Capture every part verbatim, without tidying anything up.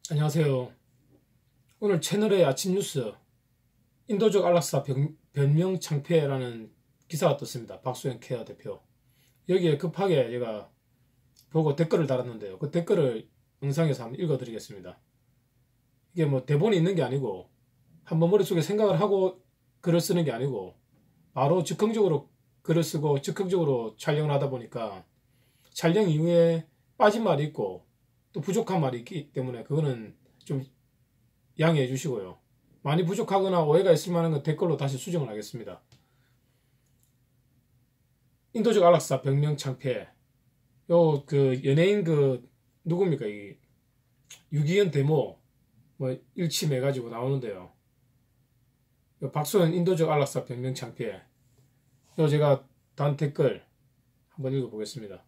안녕하세요. 오늘 채널의 아침 뉴스 인도적 안락사 변, 변명 창피해라는 기사가 떴습니다. 박수영 케어 대표. 여기에 급하게 제가 보고 댓글을 달았는데요. 그 댓글을 영상에서 한번 읽어드리겠습니다. 이게 뭐 대본이 있는 게 아니고 한번 머릿속에 생각을 하고 글을 쓰는 게 아니고 바로 즉흥적으로 글을 쓰고 즉흥적으로 촬영을 하다 보니까 촬영 이후에 빠진 말이 있고 또 부족한 말이 있기 때문에 그거는 좀 양해해 주시고요. 많이 부족하거나 오해가 있을 만한 건 댓글로 다시 수정을 하겠습니다. 인도적 안락사 변명 창피해. 요 그 연예인 그 누굽니까 이 유기현 데모 뭐 일침해 가지고 나오는데요. 박수현 인도적 안락사 변명 창피해. 요 제가 단 댓글 한번 읽어보겠습니다.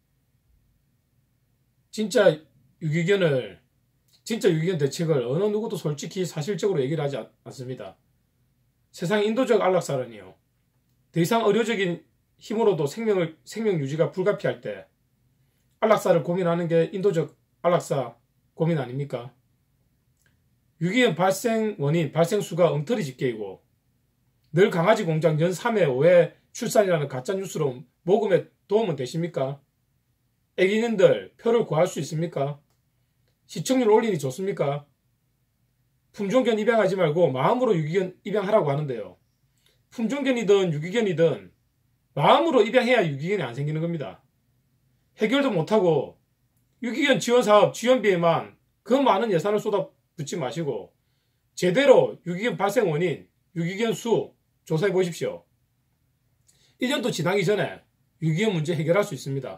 진짜 유기견을 진짜 유기견 대책을 어느 누구도 솔직히 사실적으로 얘기를 하지 않습니다. 세상 인도적 안락사는요. 더 이상 의료적인 힘으로도 생명을, 생명 유지가 불가피할 때 안락사를 고민하는 게 인도적 안락사 고민 아닙니까? 유기견 발생 원인, 발생 수가 엉터리 집계이고 늘 강아지 공장 연 삼 회, 오 회 출산이라는 가짜뉴스로 모금에 도움은 되십니까? 애기님들 표를 구할 수 있습니까? 시청률 올리니 좋습니까? 품종견 입양하지 말고 마음으로 유기견 입양하라고 하는데요. 품종견이든 유기견이든 마음으로 입양해야 유기견이 안 생기는 겁니다. 해결도 못하고 유기견 지원사업 지원비에만 그 많은 예산을 쏟아붓지 마시고 제대로 유기견 발생 원인, 유기견 수 조사해 보십시오. 일 년도 지나기 전에 유기견 문제 해결할 수 있습니다.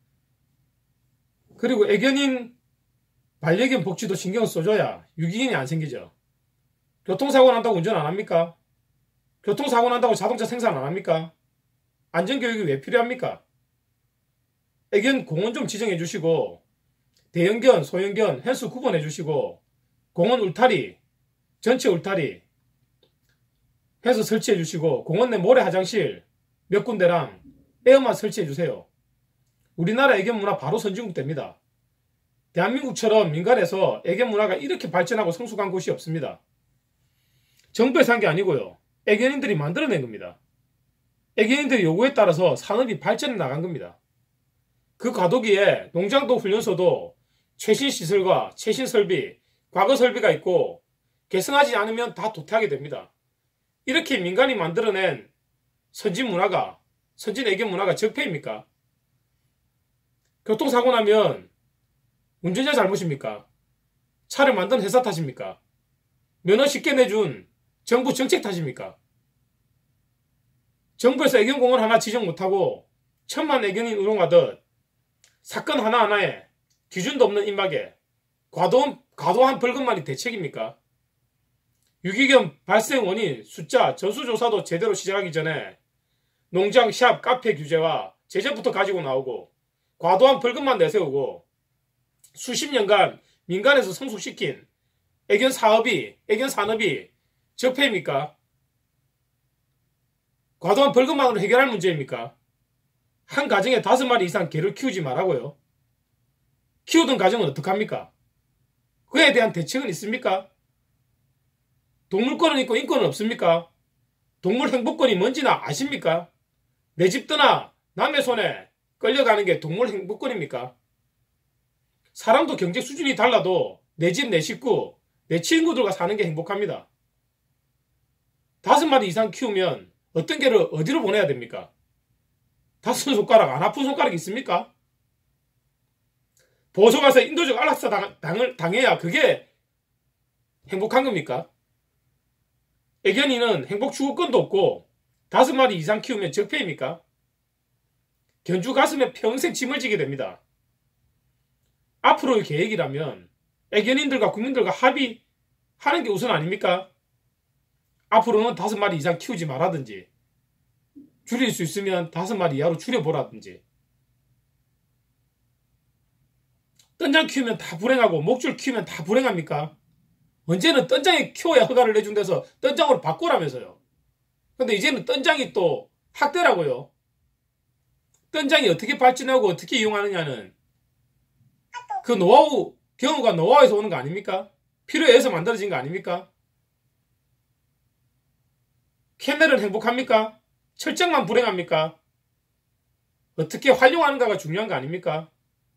그리고 애견인 반려견 복지도 신경을 써줘야 유기견이 안 생기죠. 교통사고 난다고 운전 안 합니까? 교통사고 난다고 자동차 생산 안 합니까? 안전교육이 왜 필요합니까? 애견 공원 좀 지정해 주시고 대형견, 소형견 횟수 구분해 주시고 공원 울타리, 전체 울타리 해서 설치해 주시고 공원 내 모래 화장실 몇 군데랑 에어만 설치해 주세요. 우리나라 애견 문화 바로 선진국 됩니다. 대한민국처럼 민간에서 애견 문화가 이렇게 발전하고 성숙한 곳이 없습니다. 정부에서 한 게 아니고요. 애견인들이 만들어낸 겁니다. 애견인들의 요구에 따라서 산업이 발전해 나간 겁니다. 그 과도기에 농장도 훈련소도 최신 시설과 최신 설비, 과거 설비가 있고 개선하지 않으면 다 도태하게 됩니다. 이렇게 민간이 만들어낸 선진 문화가, 선진 애견 문화가 적폐입니까? 교통사고 나면 운전자 잘못입니까? 차를 만든 회사 탓입니까? 면허 쉽게 내준 정부 정책 탓입니까? 정부에서 애견공원 하나 지정 못하고 천만 애견인 우롱하듯 사건 하나하나에 기준도 없는 입막에 과도한, 과도한 벌금만이 대책입니까? 유기견 발생 원인, 숫자, 전수조사도 제대로 시작하기 전에 농장, 샵, 카페 규제와 제재부터 가지고 나오고 과도한 벌금만 내세우고 수십 년간 민간에서 성숙시킨 애견 사업이, 애견 산업이 적폐입니까? 과도한 벌금만으로 해결할 문제입니까? 한 가정에 다섯 마리 이상 개를 키우지 말라고요. 키우던 가정은 어떡합니까? 그에 대한 대책은 있습니까? 동물권은 있고 인권은 없습니까? 동물 행복권이 뭔지나 아십니까? 내 집 떠나 남의 손에 끌려가는 게 동물 행복권입니까? 사람도 경제 수준이 달라도 내 집, 내 식구, 내 친구들과 사는 게 행복합니다. 다섯 마리 이상 키우면 어떤 개를 어디로 보내야 됩니까? 다섯 손가락 안 아픈 손가락이 있습니까? 보소 가서 인도적 안락사 당, 당을 당해야 그게 행복한 겁니까? 애견이는 행복 추구권도 없고 다섯 마리 이상 키우면 적폐입니까? 견주 가슴에 평생 짐을 지게 됩니다. 앞으로의 계획이라면 애견인들과 국민들과 합의하는 게 우선 아닙니까? 앞으로는 다섯 마리 이상 키우지 말라든지 줄일 수 있으면 다섯 마리 이하로 줄여보라든지 뜬장 키우면 다 불행하고 목줄 키우면 다 불행합니까? 언제는 뜬장이 키워야 허가를 내준 데서 뜬장으로 바꾸라면서요. 근데 이제는 뜬장이 또 학대라고요. 뜬장이 어떻게 발전하고 어떻게 이용하느냐는 그 노하우 경우가 노화에서 오는 거 아닙니까? 필요에 의해서 만들어진 거 아닙니까? 캔넬은 행복합니까? 철장만 불행합니까? 어떻게 활용하는가가 중요한 거 아닙니까?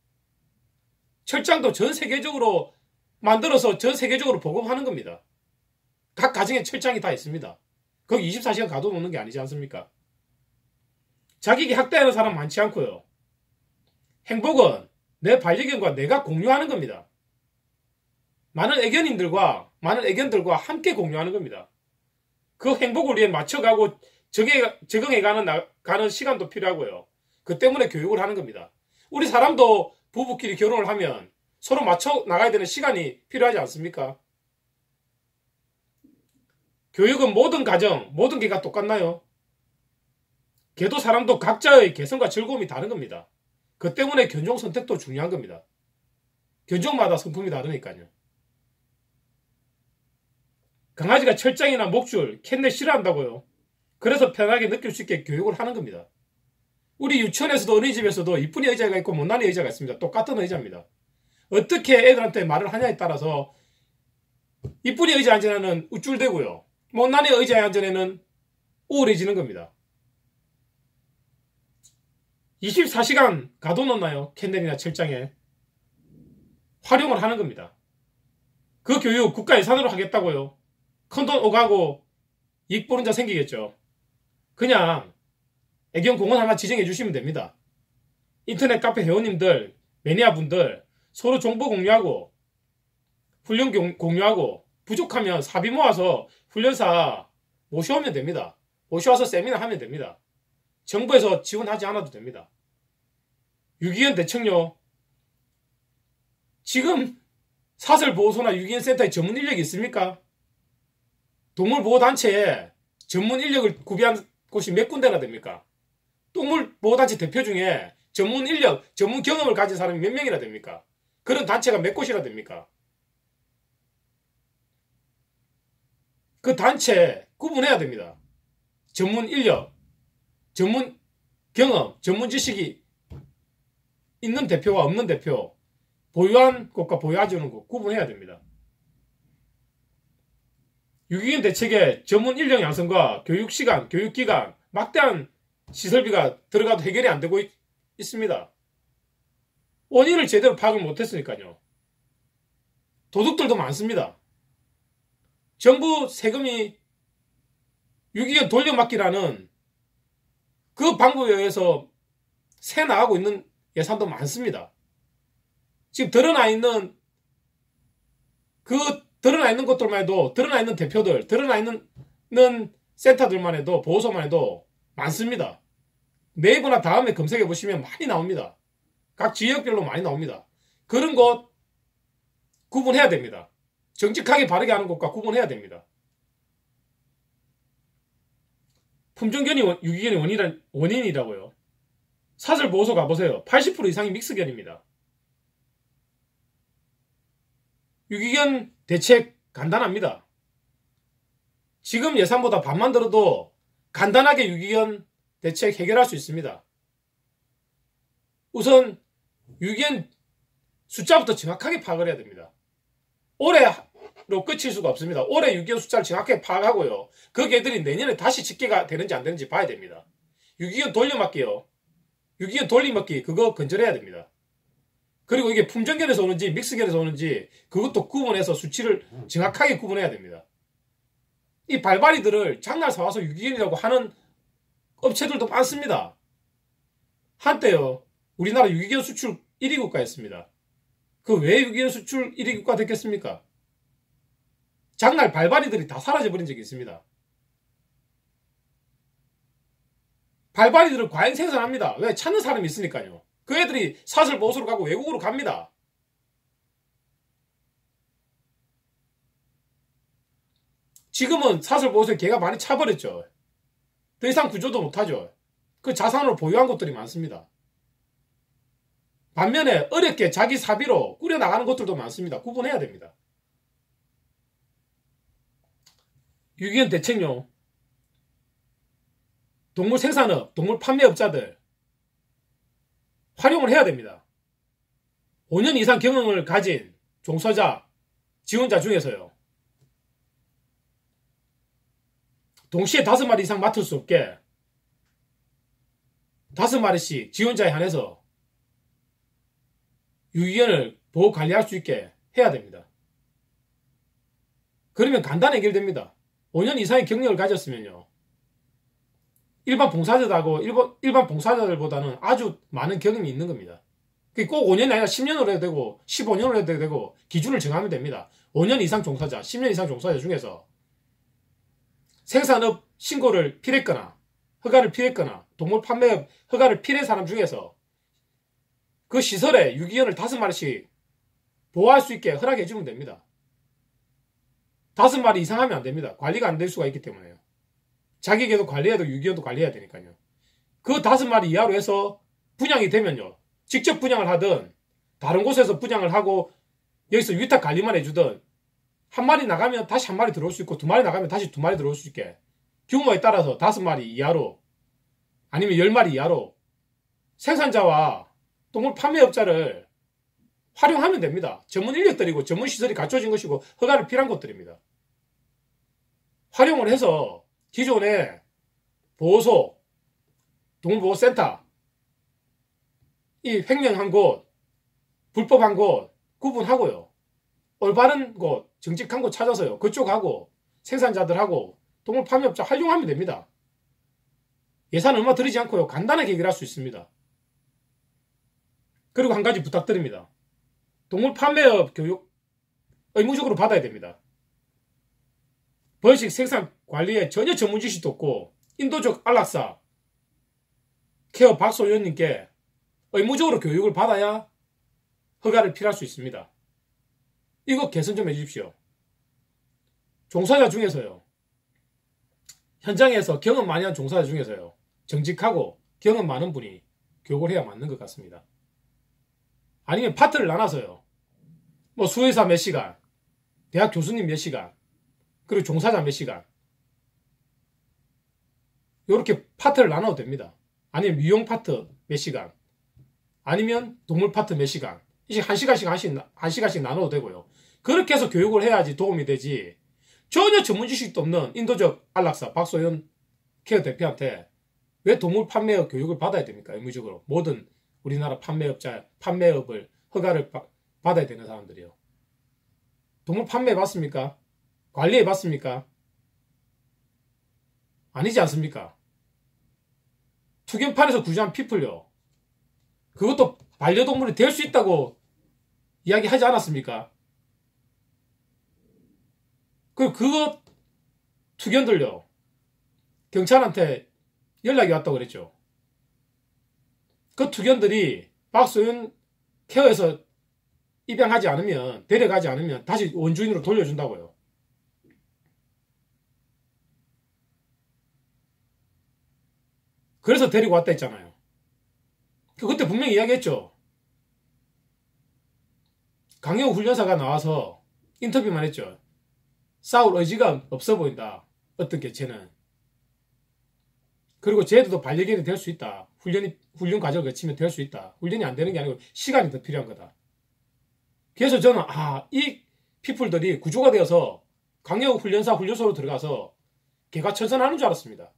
철장도 전 세계적으로 만들어서 전 세계적으로 보급하는 겁니다. 각 가정에 철장이 다 있습니다. 거기 이십사 시간 가둬놓는 게 아니지 않습니까? 자기에게 학대하는 사람 많지 않고요. 행복은 내 반려견과 내가 공유하는 겁니다. 많은 애견인들과 많은 애견들과 함께 공유하는 겁니다. 그 행복을 위해 맞춰가고 적해, 적응해가는 나, 가는 시간도 필요하고요. 그 때문에 교육을 하는 겁니다. 우리 사람도 부부끼리 결혼을 하면 서로 맞춰 나가야 되는 시간이 필요하지 않습니까? 교육은 모든 가정, 모든 개가 똑같나요? 개도 사람도 각자의 개성과 즐거움이 다른 겁니다. 그 때문에 견종 선택도 중요한 겁니다. 견종마다 성품이 다르니까요. 강아지가 철장이나 목줄, 캔넬 싫어한다고요. 그래서 편하게 느낄 수 있게 교육을 하는 겁니다. 우리 유치원에서도 어린이집에서도 이쁜이 의자가 있고 못난이 의자가 있습니다. 똑같은 의자입니다. 어떻게 애들한테 말을 하냐에 따라서 이쁜이 의자 앉으면 우쭐대고요. 못난이 의자에 앉으면 우울해지는 겁니다. 이십사 시간 가둬놓나요? 캔넬이나 철장에. 활용을 하는 겁니다. 그 교육 국가 예산으로 하겠다고요. 큰돈 오가고 이익 보는 자 생기겠죠. 그냥 애견공원 하나 지정해 주시면 됩니다. 인터넷 카페 회원님들, 매니아분들 서로 정보 공유하고 훈련 공유하고 부족하면 사비 모아서 훈련사 모셔오면 됩니다. 모셔와서 세미나 하면 됩니다. 정부에서 지원하지 않아도 됩니다. 유기견 대책요. 지금 사설보호소나 유기견센터에 전문 인력이 있습니까? 동물보호단체에 전문 인력을 구비한 곳이 몇 군데나 됩니까? 동물보호단체 대표 중에 전문 인력, 전문 경험을 가진 사람이 몇 명이나 됩니까? 그런 단체가 몇 곳이나 됩니까? 그 단체 구분해야 됩니다. 전문 인력, 전문 경험, 전문 지식이 있는 대표와 없는 대표, 보유한 곳과 보유하지 않은 곳 구분해야 됩니다. 유기견 대책에 전문 인력 양성과 교육시간, 교육기간, 막대한 시설비가 들어가도 해결이 안 되고 있, 있습니다. 원인을 제대로 파악을 못했으니까요. 도둑들도 많습니다. 정부 세금이 유기견 돌려막기라는 그 방법에 의해서 새 나가고 있는 예산도 많습니다. 지금 드러나 있는 그 드러나 있는 것들만 해도 드러나 있는 대표들, 드러나 있는 센터들만 해도 보호소만 해도 많습니다. 네이버나 다음에 검색해 보시면 많이 나옵니다. 각 지역별로 많이 나옵니다. 그런 곳 구분해야 됩니다. 정직하게 바르게 하는 곳과 구분해야 됩니다. 품종견이 유기견의 원인이란, 원인이라고요. 사설보호소 가보세요. 팔십 퍼센트 이상이 믹스견입니다. 유기견 대책 간단합니다. 지금 예산보다 반만 들어도 간단하게 유기견 대책 해결할 수 있습니다. 우선 유기견 숫자부터 정확하게 파악을 해야 됩니다. 올해로 끝일 수가 없습니다. 올해 유기견 숫자를 정확하게 파악하고요. 그 개들이 내년에 다시 집계가 되는지 안 되는지 봐야 됩니다. 유기견 돌려막기요. 유기견 돌려막기 그거 건절해야 됩니다. 그리고 이게 품종견에서 오는지 믹스견에서 오는지 그것도 구분해서 수치를 정확하게 구분해야 됩니다. 이 발발이들을 장날 사와서 유기견이라고 하는 업체들도 많습니다. 한때요. 우리나라 유기견 수출 일 위 국가였습니다. 그 왜 유기견 수출 일 위 국가 됐겠습니까? 장날 발발이들이 다 사라져버린 적이 있습니다. 발발이들을 과잉 생산합니다. 왜? 찾는 사람이 있으니까요. 그 애들이 사설보호소로 가고 외국으로 갑니다. 지금은 사설보호소에 개가 많이 차버렸죠. 더 이상 구조도 못하죠. 그 자산으로 보유한 것들이 많습니다. 반면에 어렵게 자기 사비로 꾸려나가는 것들도 많습니다. 구분해야 됩니다. 유기견 대책요. 동물 생산업, 동물 판매업자들 활용을 해야 됩니다. 오 년 이상 경험을 가진 종사자, 지원자 중에서요. 동시에 다섯 마리 이상 맡을 수 없게 다섯 마리씩 지원자에 한해서 유기견을 보호 관리할 수 있게 해야 됩니다. 그러면 간단히 해결됩니다. 오 년 이상의 경력을 가졌으면요. 일반 봉사자들하고 일반, 일반 봉사자들보다는 아주 많은 경험이 있는 겁니다. 꼭 오 년이 아니라 십 년으로 해도 되고 십오 년으로 해도 되고 기준을 정하면 됩니다. 오 년 이상 종사자, 십 년 이상 종사자 중에서 생산업 신고를 필요했거나 허가를 필요했거나 동물 판매업 허가를 필요한 사람 중에서 그 시설에 유기견을 다섯 마리씩 보호할 수 있게 허락해 주면 됩니다. 다섯 마리 이상 하면 안 됩니다. 관리가 안 될 수가 있기 때문에요. 자기에게도 관리해도 유기견도 관리해야 되니까요. 그 다섯 마리 이하로 해서 분양이 되면요. 직접 분양을 하든 다른 곳에서 분양을 하고 여기서 위탁 관리만 해주든 한 마리 나가면 다시 한 마리 들어올 수 있고 두 마리 나가면 다시 두 마리 들어올 수 있게 규모에 따라서 다섯 마리 이하로 아니면 열 마리 이하로 생산자와 동물 판매업자를 활용하면 됩니다. 전문 인력들이고 전문 시설이 갖춰진 것이고 허가를 필요한 것들입니다. 활용을 해서 기존의 보호소, 동물보호센터 이 횡령한 곳, 불법한 곳 구분하고요. 올바른 곳, 정직한 곳 찾아서요. 그쪽하고 생산자들하고 동물 판매업자 활용하면 됩니다. 예산 얼마 들이지 않고요. 간단하게 해결할 수 있습니다. 그리고 한 가지 부탁드립니다. 동물 판매업 교육 의무적으로 받아야 됩니다. 번식 생산 관리에 전혀 전문 지식도 없고 인도적 안락사 케어 박소연님께 의무적으로 교육을 받아야 허가를 필요할 수 있습니다. 이거 개선 좀 해주십시오. 종사자 중에서요. 현장에서 경험 많이 한 종사자 중에서요. 정직하고 경험 많은 분이 교육을 해야 맞는 것 같습니다. 아니면 파트를 나눠서요. 뭐 수의사 몇 시간, 대학 교수님 몇 시간, 그리고 종사자 몇 시간. 이렇게 파트를 나눠도 됩니다. 아니면 미용 파트 몇 시간, 아니면 동물 파트 몇 시간. 이제 한 시간씩 한 시간씩, 한 시간씩 나눠도 되고요. 그렇게 해서 교육을 해야지 도움이 되지. 전혀 전문 지식도 없는 인도적 안락사 박소연 케어 대표한테 왜 동물 판매업 교육을 받아야 됩니까? 의무적으로. 모든 우리나라 판매업자, 판매업을 허가를 바, 받아야 되는 사람들이요. 동물 판매해 봤습니까? 관리해 봤습니까? 아니지 않습니까? 투견판에서 구조한 피플요. 그것도 반려동물이 될 수 있다고 이야기하지 않았습니까? 그, 그거 투견들요. 경찰한테 연락이 왔다고 그랬죠. 그 투견들이 박소연 케어에서 입양하지 않으면, 데려가지 않으면 다시 원주인으로 돌려준다고요. 그래서 데리고 왔다 했잖아요. 그때 분명히 이야기했죠. 강영우 훈련사가 나와서 인터뷰만 했죠. 싸울 의지가 없어 보인다. 어떤 개체는. 그리고 쟤도 반려견이 될 수 있다. 훈련이, 훈련 과정을 거치면 될 수 있다. 훈련이 안 되는 게 아니고 시간이 더 필요한 거다. 그래서 저는, 아, 이 피플들이 구조가 되어서 강영우 훈련사 훈련소로 들어가서 개가천선하는 줄 알았습니다.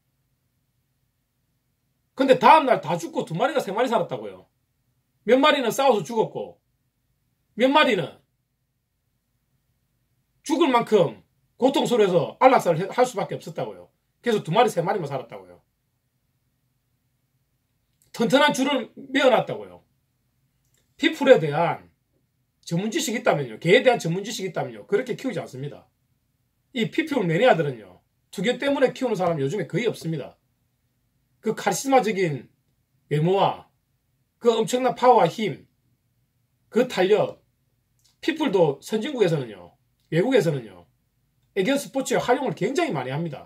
근데 다음날 다 죽고 두 마리가 세 마리 살았다고요. 몇 마리는 싸워서 죽었고, 몇 마리는 죽을 만큼 고통스러워서 안락사를 할 수밖에 없었다고요. 그래서 두 마리, 세 마리만 살았다고요. 튼튼한 줄을 메어놨다고요. 피플에 대한 전문 지식이 있다면요. 개에 대한 전문 지식이 있다면요. 그렇게 키우지 않습니다. 이 피플 매니아들은요. 투견 때문에 키우는 사람 요즘에 거의 없습니다. 그 카리스마적인 외모와 그 엄청난 파워와 힘, 그 탄력, 피플도 선진국에서는요, 외국에서는요, 애견 스포츠에 활용을 굉장히 많이 합니다.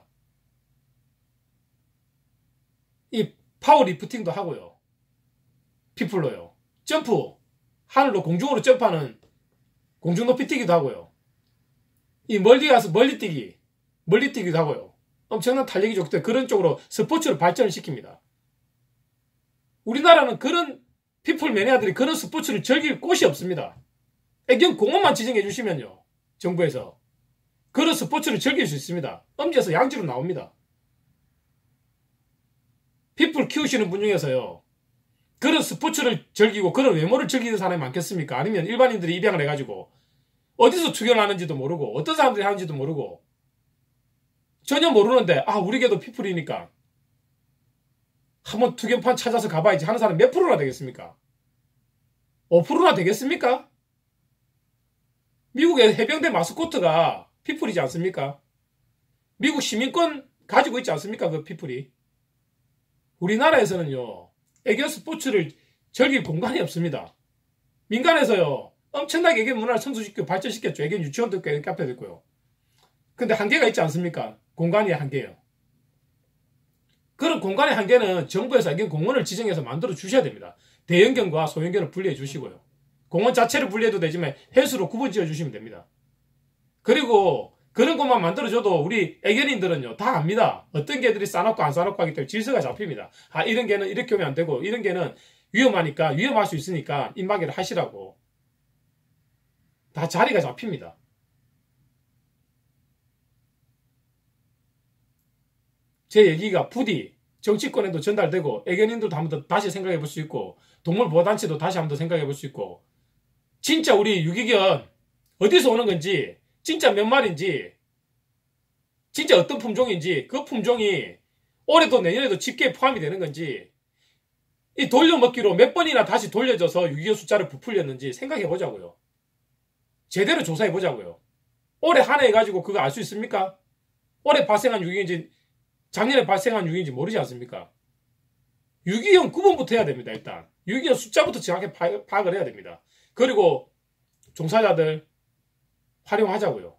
이 파워 리프팅도 하고요. 피플로요. 점프, 하늘로 공중으로 점프하는 공중 높이 뛰기도 하고요. 이 멀리 가서 멀리 뛰기, 멀리 뛰기도 하고요. 엄청난 탄력이 좋기 때문에 그런 쪽으로 스포츠를 발전을 시킵니다. 우리나라는 그런 피플 매니아들이 그런 스포츠를 즐길 곳이 없습니다. 애견 공원만 지정해 주시면요. 정부에서. 그런 스포츠를 즐길 수 있습니다. 음지에서 양지로 나옵니다. pitbull 키우시는 분 중에서요. 그런 스포츠를 즐기고 그런 외모를 즐기는 사람이 많겠습니까? 아니면 일반인들이 입양을 해가지고 어디서 투견을 하는지도 모르고 어떤 사람들이 하는지도 모르고 전혀 모르는데 아 우리 개도 핏불이니까 한번 투견판 찾아서 가봐야지 하는 사람 몇 프로나 되겠습니까? 오 퍼센트나 되겠습니까? 미국의 해병대 마스코트가 핏불이지 않습니까? 미국 시민권 가지고 있지 않습니까? 그 핏불이. 우리나라에서는요. 애견 스포츠를 즐길 공간이 없습니다. 민간에서요. 엄청나게 애견 문화를 성숙시키고 발전시켰죠. 애견 유치원도 있고 애견 카페도 있고요. 근데 한계가 있지 않습니까? 공간이 한계예요. 그런 공간의 한계는 정부에서 애견 공원을 지정해서 만들어 주셔야 됩니다. 대형견과 소형견을 분리해 주시고요. 공원 자체를 분리해도 되지만 횟수로 구분 지어 주시면 됩니다. 그리고 그런 것만 만들어줘도 우리 애견인들은요 다 압니다. 어떤 개들이 싸놓고 안 싸놓고 하기 때문에 질서가 잡힙니다. 아 이런 개는 이렇게 오면 안 되고 이런 개는 위험하니까 위험할 수 있으니까 입마개를 하시라고 다 자리가 잡힙니다. 제 얘기가 부디 정치권에도 전달되고 애견인들도 한번 더 다시 생각해 볼 수 있고 동물보호단체도 다시 한번 더 생각해 볼 수 있고 진짜 우리 유기견 어디서 오는 건지 진짜 몇 마리인지 진짜 어떤 품종인지 그 품종이 올해도 내년에도 집계에 포함이 되는 건지 이 돌려먹기로 몇 번이나 다시 돌려져서 유기견 숫자를 부풀렸는지 생각해 보자고요. 제대로 조사해 보자고요. 올해 한 해 해가지고 그거 알 수 있습니까? 올해 발생한 유기견인지 작년에 발생한 유기견인지 모르지 않습니까? 유기견 구분부터 해야 됩니다. 일단 유기견 숫자부터 정확히 파악을 해야 됩니다. 그리고 종사자들 활용하자고요.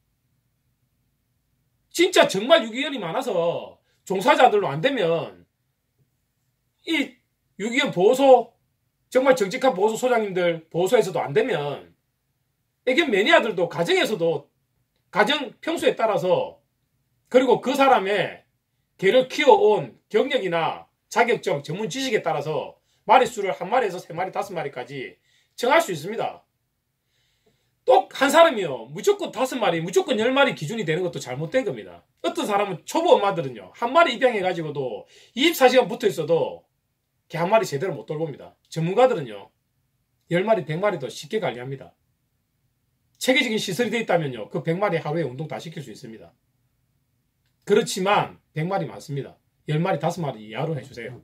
진짜 정말 유기견이 많아서 종사자들로 안 되면 이 유기견 보호소 정말 정직한 보호소 소장님들 보호소에서도 안 되면 애견 매니아들도 가정에서도 가정 평소에 따라서 그리고 그 사람의 개를 키워온 경력이나 자격증 전문 지식에 따라서 마리수를 한 마리에서 세 마리 다섯 마리까지 정할 수 있습니다. 또 한 사람이요 무조건 다섯 마리 무조건 열 마리 기준이 되는 것도 잘못된 겁니다. 어떤 사람은 초보 엄마들은요 한 마리 입양해 가지고도 이십사 시간 붙어 있어도 개 한 마리 제대로 못 돌봅니다. 전문가들은요 열 마리 백 마리도 쉽게 관리합니다. 체계적인 시설이 되어 있다면요 그 백 마리 하루에 운동 다 시킬 수 있습니다. 그렇지만 백 마리 많습니다. 열 마리 다섯 마리 이하로 해주세요.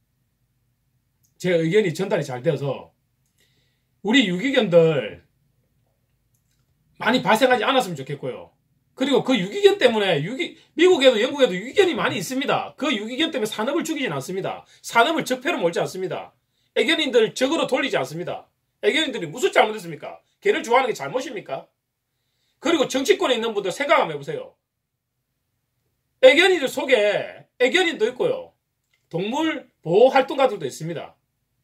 제 의견이 전달이 잘 되어서 우리 유기견들 많이 발생하지 않았으면 좋겠고요. 그리고 그 유기견 때문에 유기, 미국에도 영국에도 유기견이 많이 있습니다. 그 유기견 때문에 산업을 죽이진 않습니다. 산업을 적폐로 몰지 않습니다. 애견인들 적으로 돌리지 않습니다. 애견인들이 무슨 잘못했습니까? 개를 좋아하는 게 잘못입니까? 그리고 정치권에 있는 분들 생각 한번 해보세요. 애견인들 속에 애견인도 있고요. 동물 보호 활동가들도 있습니다.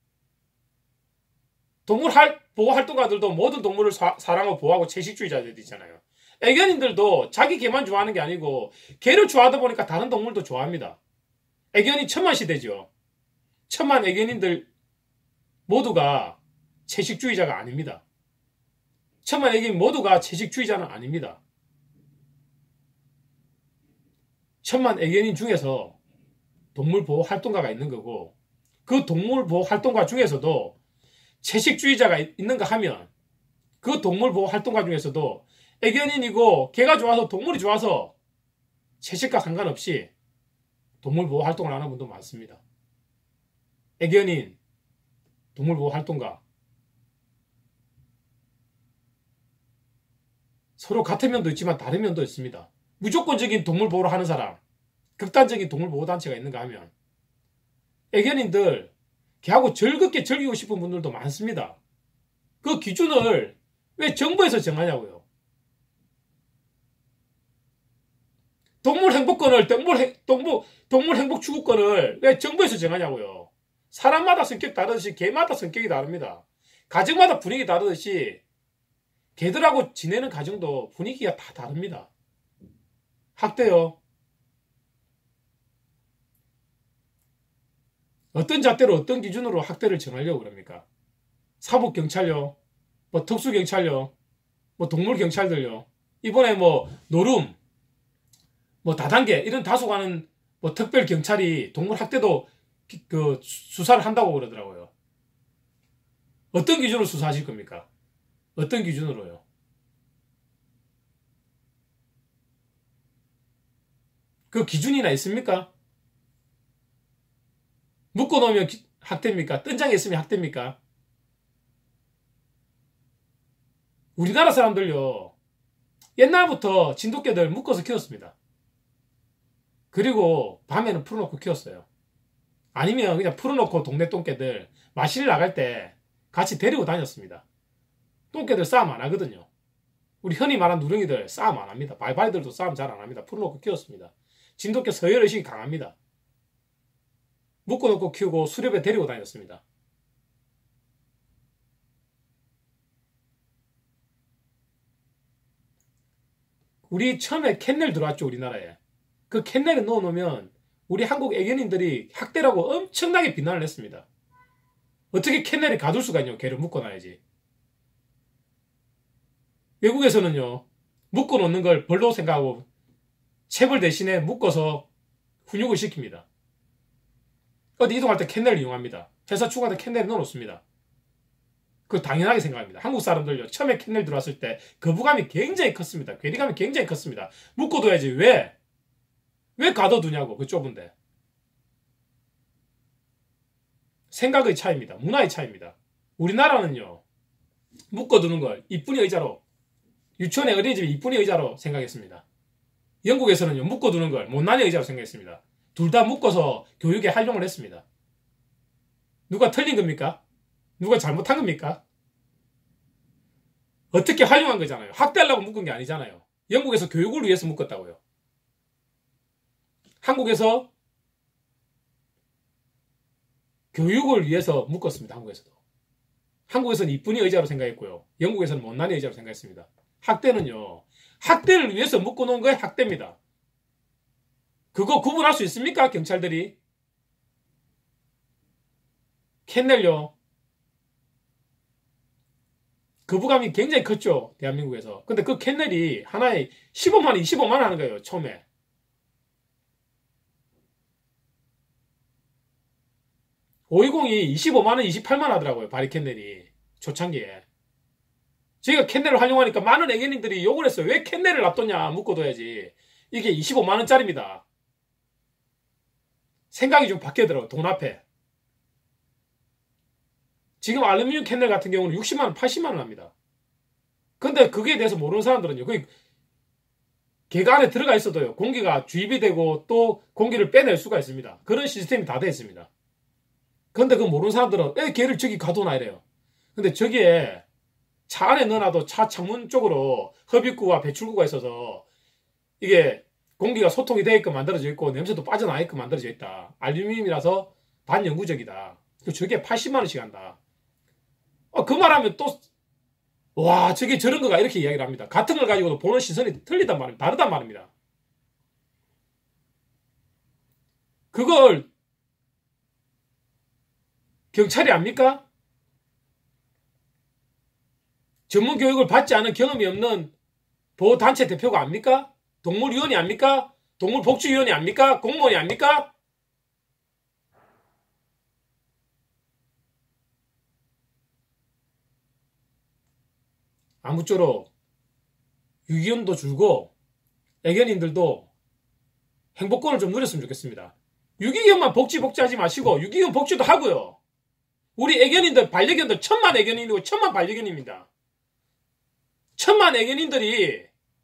동물 보호 활동가들도 모든 동물을 사, 사랑하고 보호하고 채식주의자들 있잖아요. 애견인들도 자기 개만 좋아하는 게 아니고 개를 좋아하다 보니까 다른 동물도 좋아합니다. 애견인 천만 시대죠. 천만 애견인들 모두가 채식주의자가 아닙니다. 천만 애견인 모두가 채식주의자는 아닙니다. 천만 애견인 중에서 동물보호 활동가가 있는 거고 그 동물보호 활동가 중에서도 채식주의자가 있는가 하면 그 동물보호 활동가 중에서도 애견인이고 개가 좋아서 동물이 좋아서 채식과 상관없이 동물보호 활동을 하는 분도 많습니다. 애견인, 동물보호 활동가 서로 같은 면도 있지만 다른 면도 있습니다. 무조건적인 동물보호를 하는 사람, 극단적인 동물보호단체가 있는가 하면 애견인들 개하고 즐겁게 즐기고 싶은 분들도 많습니다. 그 기준을 왜 정부에서 정하냐고요. 동물 행복권을 동물, 행, 동물, 동물 행복 추구권을 왜 정부에서 정하냐고요. 사람마다 성격 다르듯이 개마다 성격이 다릅니다. 가정마다 분위기 다르듯이 개들하고 지내는 가정도 분위기가 다 다릅니다. 학대요. 어떤 잣대로 어떤 기준으로 학대를 정하려고 그럽니까? 사법경찰요. 뭐 특수경찰요, 뭐 동물경찰들요, 이번에 뭐 노름, 뭐 다단계 이런 다소가는 뭐 특별경찰이 동물학대도 그 수사를 한다고 그러더라고요. 어떤 기준으로 수사하실 겁니까? 어떤 기준으로요? 그 기준이나 있습니까? 묶어놓으면 학대입니까? 뜬장에 있으면 학대입니까? 우리나라 사람들요, 옛날부터 진돗개들 묶어서 키웠습니다. 그리고 밤에는 풀어놓고 키웠어요. 아니면 그냥 풀어놓고 동네 똥개들 마실 나갈 때 같이 데리고 다녔습니다. 똥개들 싸움 안 하거든요. 우리 흔히 말하는 누렁이들 싸움 안 합니다. 발발이들도 싸움 잘 안 합니다. 풀어놓고 키웠습니다. 진돗개 서열의식이 강합니다. 묶어놓고 키우고 수렵에 데리고 다녔습니다. 우리 처음에 캔넬 들어왔죠, 우리나라에. 그 캔넬에 넣어놓으면 우리 한국 애견인들이 학대라고 엄청나게 비난을 했습니다. 어떻게 캔넬에 가둘 수가 있냐고, 개를 묶어놔야지. 외국에서는요, 묶어놓는 걸 벌로 생각하고 체벌 대신에 묶어서 훈육을 시킵니다. 어디 이동할 때 캔넬을 이용합니다. 회사 출근할 때 캔넬을 넣어놓습니다. 그거 당연하게 생각합니다. 한국 사람들요, 처음에 캔넬 들어왔을 때 거부감이 굉장히 컸습니다. 괴리감이 굉장히 컸습니다. 묶어둬야지. 왜? 왜 가둬두냐고, 그 좁은데. 생각의 차이입니다. 문화의 차이입니다. 우리나라는요, 묶어두는 걸 이쁜이 의자로, 유치원의 어린이집이 이쁜이 의자로 생각했습니다. 영국에서는요, 묶어두는 걸 못난이 의자로 생각했습니다. 둘 다 묶어서 교육에 활용을 했습니다. 누가 틀린 겁니까? 누가 잘못한 겁니까? 어떻게 활용한 거잖아요. 학대하려고 묶은 게 아니잖아요. 영국에서 교육을 위해서 묶었다고요. 한국에서 교육을 위해서 묶었습니다. 한국에서도. 한국에서는 이쁜이 의자로 생각했고요. 영국에서는 못난이 의자로 생각했습니다. 학대는요, 학대를 위해서 묶어놓은 거에 학대입니다. 그거 구분할 수 있습니까? 경찰들이. 캔넬요, 거부감이 굉장히 컸죠, 대한민국에서. 근데 그 캔넬이 하나에 십오만 원, 이십오만 원 하는 거예요, 처음에. 오이공이 이십오만 원, 이십팔만 원 하더라고요, 바리 캔넬이. 초창기에. 저희가 캔넬을 활용하니까 많은 애견인들이 욕을 했어요. 왜 캔넬을 놔뒀냐, 묶어둬야지. 이게 이십오만 원짜리입니다. 생각이 좀 바뀌더라고요, 돈 앞에. 지금 알루미늄 캔넬 같은 경우는 육십만 원, 팔십만 원 합니다. 근데 그게 대해서 모르는 사람들은요, 그 개가 안에 들어가 있어도요, 공기가 주입이 되고 또 공기를 빼낼 수가 있습니다. 그런 시스템이 다 되어 있습니다. 근데 그 모르는 사람들은 에, 개를 저기 가둬놔 이래요. 근데 저기에 차 안에 넣어놔도 차 창문 쪽으로 흡입구와 배출구가 있어서 이게 공기가 소통이 되게끔 만들어져 있고 냄새도 빠져나게끔 만들어져 있다. 알루미늄이라서 반영구적이다. 저게 팔십만 원씩 한다. 어, 그 말하면 또 와, 저게 저런 거가 이렇게 이야기를 합니다. 같은 걸 가지고도 보는 시선이 틀리단 말입니다. 다르단 말입니다. 그걸 경찰이 압니까? 전문 교육을 받지 않은 경험이 없는 보호단체 대표가 압니까? 동물위원이 압니까? 동물복지위원이 압니까? 공무원이 압니까? 아무쪼록 유기견도 줄고 애견인들도 행복권을 좀 누렸으면 좋겠습니다. 유기견만 복지 복지하지 마시고 유기견 복지도 하고요. 우리 애견인들, 반려견들 천만 애견인이고 천만 반려견입니다. 천만 애견인들이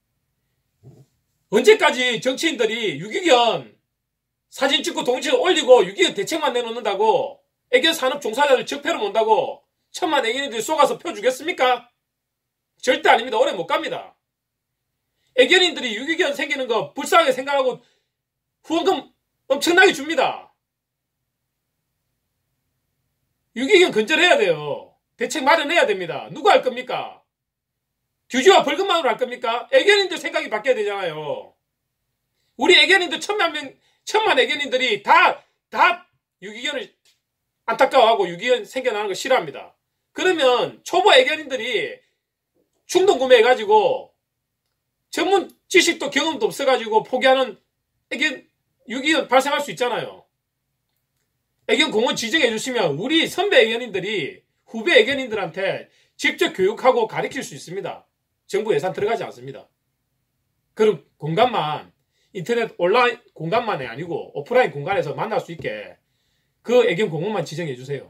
언제까지 정치인들이 유기견 사진 찍고 동영상 올리고 유기견 대책만 내놓는다고 애견 산업 종사자들 적폐로 mon다고 천만 애견인들이 쏘가서 펴주겠습니까? 절대 아닙니다. 오래 못 갑니다. 애견인들이 유기견 생기는 거 불쌍하게 생각하고 후원금 엄청나게 줍니다. 유기견 근절해야 돼요. 대책 마련해야 됩니다. 누가 할 겁니까? 규제와 벌금만으로 할 겁니까? 애견인들 생각이 바뀌어야 되잖아요. 우리 애견인들 천만 명, 천만 애견인들이 다, 다 유기견을 안타까워하고 유기견 생겨나는 거 싫어합니다. 그러면 초보 애견인들이 충동 구매해가지고 전문 지식도 경험도 없어가지고 포기하는 애견 유기견 발생할 수 있잖아요. 애견 공원 지정해 주시면 우리 선배 애견인들이 후배 애견인들한테 직접 교육하고 가르칠 수 있습니다. 정부 예산 들어가지 않습니다. 그럼 공간만 인터넷 온라인 공간만이 아니고 오프라인 공간에서 만날 수 있게 그 애견 공원만 지정해 주세요.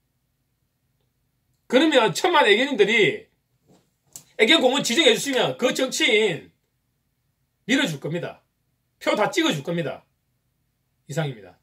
그러면 천만 애견인들이 애견 공원 지정해 주시면 그 정치인 밀어줄 겁니다. 표 다 찍어줄 겁니다. 이상입니다.